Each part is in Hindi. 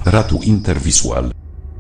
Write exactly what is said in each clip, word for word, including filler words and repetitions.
Ratu Intervisual.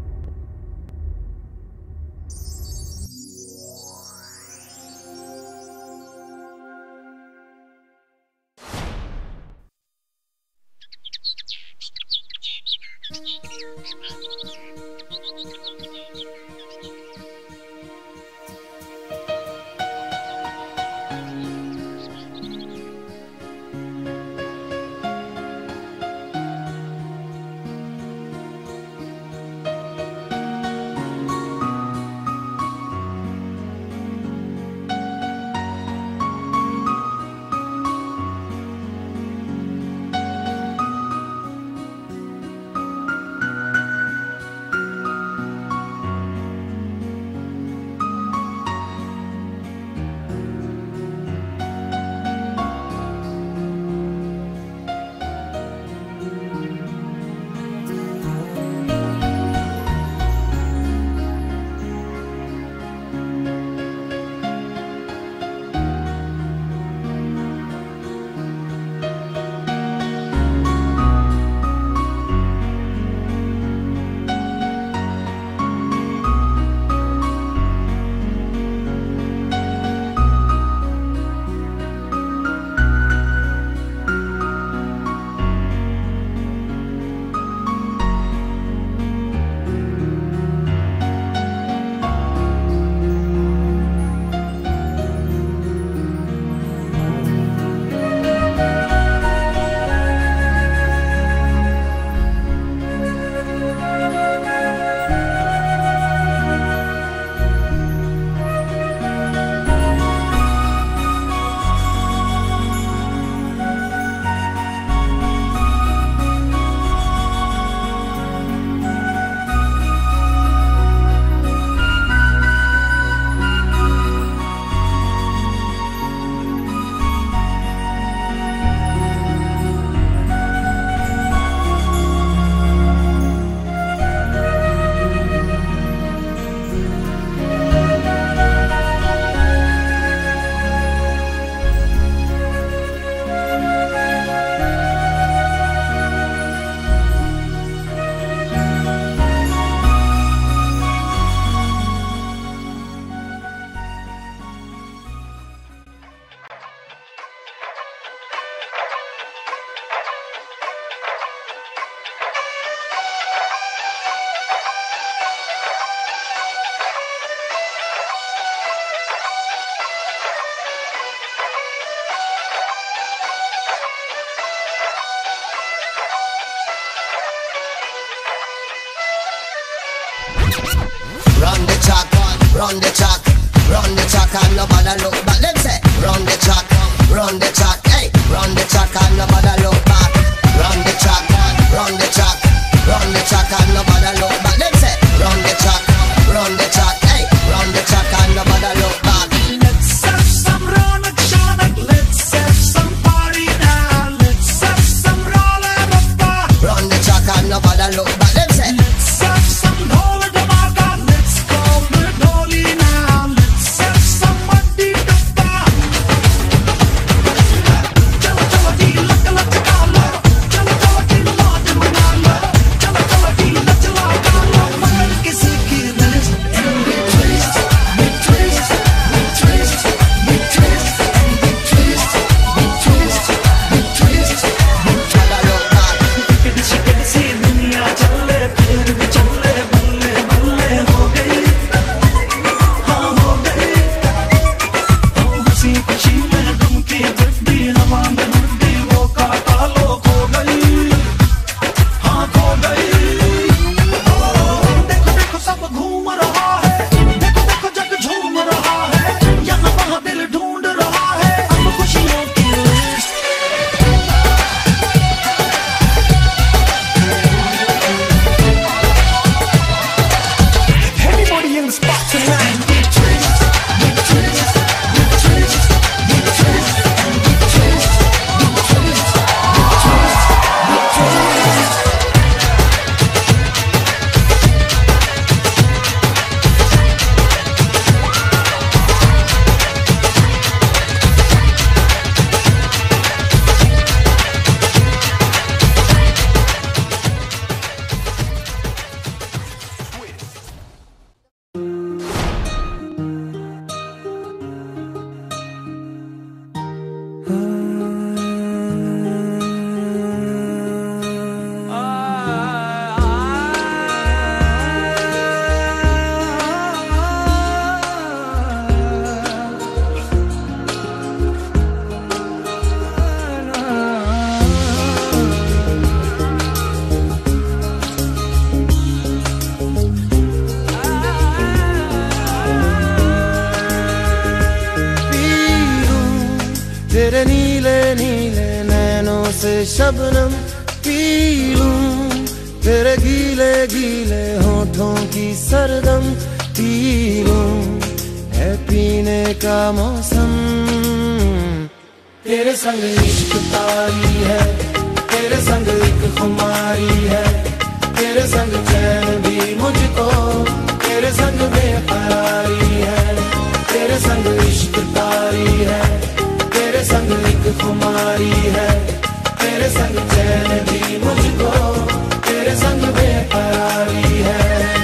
Run the track, run the track, run the track and nobody look back. Them say, run the track, run the track, hey, run the track and nobody look back. Run the track, run the track, run the track and nobody look back. Them say, run the track, run the track, hey, run the track and nobody look back. Let's have some Ronachonic, let's have some party now. Let's have some roll and rumba. Run the track and nobody look back. Them say, Let's have some Holy Damaga, let's go with Holy now. Let's have some Muddy Duppa. से शबनम पी लूं, तेरे गीले गीले होठों की सरदम पी लूं, है पीने का मौसम। तेरे संग इश्क तारी है, तेरे संग एक खुमारी है, तेरे संग चैन भी मुझको, तेरे संग बेकरारी है। तेरे संग इश्क तारी है, तेरे संग एक खुमारी है, तेरे संग चैन भी मुझको, तेरे संग बेकरारी है।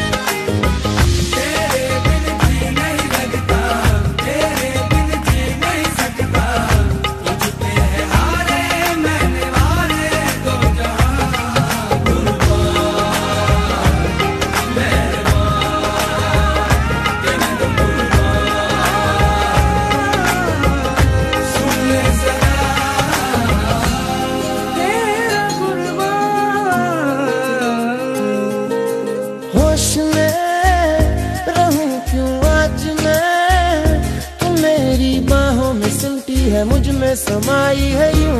मुझ में समाई है यूं,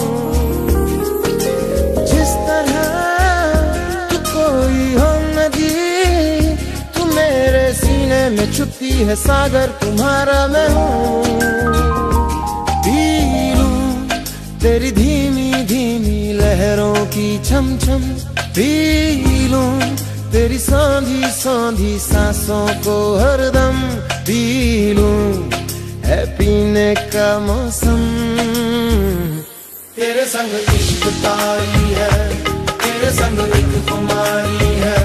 जिस तरह तू कोई हो नदी, तू मेरे सीने में छुपती है सागर तुम्हारा मैं हूँ। पी लूं तेरी धीमी धीमी लहरों की छम छम, पी लूं तेरी सांधी सांधी सांसों को हरदम, पी लूं है पीने का मौसम। तेरे संग इश्क तारी है, तेरे संग एक खुमारी है,